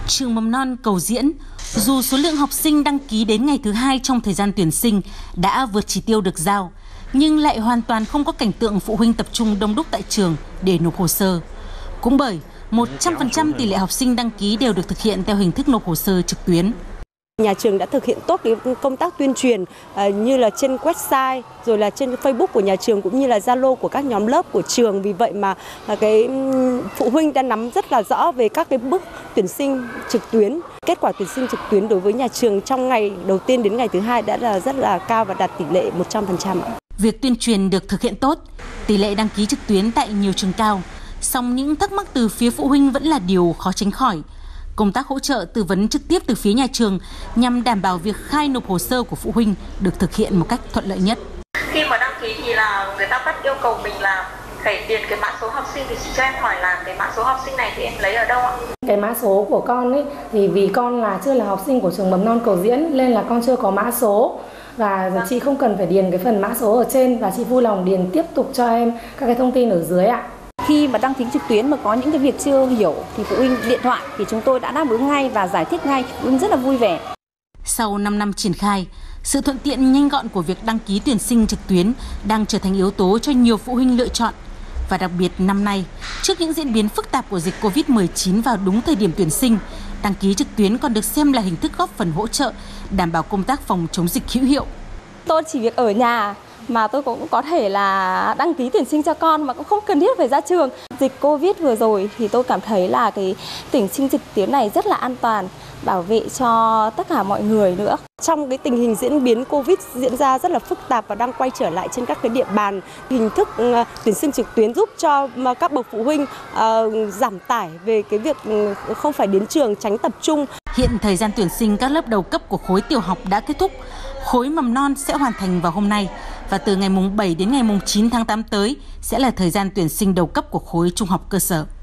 Trường mầm non Cầu Diễn, dù số lượng học sinh đăng ký đến ngày thứ 2 trong thời gian tuyển sinh đã vượt chỉ tiêu được giao, nhưng lại hoàn toàn không có cảnh tượng phụ huynh tập trung đông đúc tại trường để nộp hồ sơ. Cũng bởi 100% tỷ lệ học sinh đăng ký đều được thực hiện theo hình thức nộp hồ sơ trực tuyến. Nhà trường đã thực hiện tốt công tác tuyên truyền như là trên website, rồi là trên Facebook của nhà trường cũng như là Zalo của các nhóm lớp của trường. Vì vậy mà cái phụ huynh đã nắm rất là rõ về các cái bước tuyển sinh trực tuyến. Kết quả tuyển sinh trực tuyến đối với nhà trường trong ngày đầu tiên đến ngày thứ 2 đã là rất là cao và đạt tỷ lệ 100%. Việc tuyên truyền được thực hiện tốt, tỷ lệ đăng ký trực tuyến tại nhiều trường cao, song những thắc mắc từ phía phụ huynh vẫn là điều khó tránh khỏi. Công tác hỗ trợ tư vấn trực tiếp từ phía nhà trường nhằm đảm bảo việc khai nộp hồ sơ của phụ huynh được thực hiện một cách thuận lợi nhất. Khi mà đăng ký thì là người ta bắt yêu cầu mình là phải điền cái mã số học sinh, thì chị cho em hỏi là cái mã số học sinh này thì em lấy ở đâu ạ? Cái mã số của con ấy thì vì con là chưa là học sinh của trường mầm non Cầu Diễn nên là con chưa có mã số. Và chị không cần phải điền cái phần mã số ở trên và chị vui lòng điền tiếp tục cho em các cái thông tin ở dưới ạ. Khi mà đăng ký trực tuyến mà có những cái việc chưa hiểu thì phụ huynh điện thoại thì chúng tôi đã đáp ứng ngay và giải thích ngay, phụ huynh rất là vui vẻ. Sau 5 năm triển khai, sự thuận tiện nhanh gọn của việc đăng ký tuyển sinh trực tuyến đang trở thành yếu tố cho nhiều phụ huynh lựa chọn. Và đặc biệt năm nay, trước những diễn biến phức tạp của dịch Covid-19 vào đúng thời điểm tuyển sinh, đăng ký trực tuyến còn được xem là hình thức góp phần hỗ trợ, đảm bảo công tác phòng chống dịch hữu hiệu. Tôi chỉ việc ở nhà mà tôi cũng có thể là đăng ký tuyển sinh cho con mà cũng không cần thiết phải ra trường. Dịch Covid vừa rồi thì tôi cảm thấy là cái tuyển sinh trực tuyến này rất là an toàn, bảo vệ cho tất cả mọi người nữa. Trong cái tình hình diễn biến Covid diễn ra rất là phức tạp và đang quay trở lại trên các cái địa bàn, hình thức tuyển sinh trực tuyến giúp cho các bậc phụ huynh giảm tải về cái việc không phải đến trường, tránh tập trung. Hiện thời gian tuyển sinh các lớp đầu cấp của khối tiểu học đã kết thúc, khối mầm non sẽ hoàn thành vào hôm nay và từ ngày mùng 7 đến ngày mùng 9 tháng 8 tới sẽ là thời gian tuyển sinh đầu cấp của khối trung học cơ sở.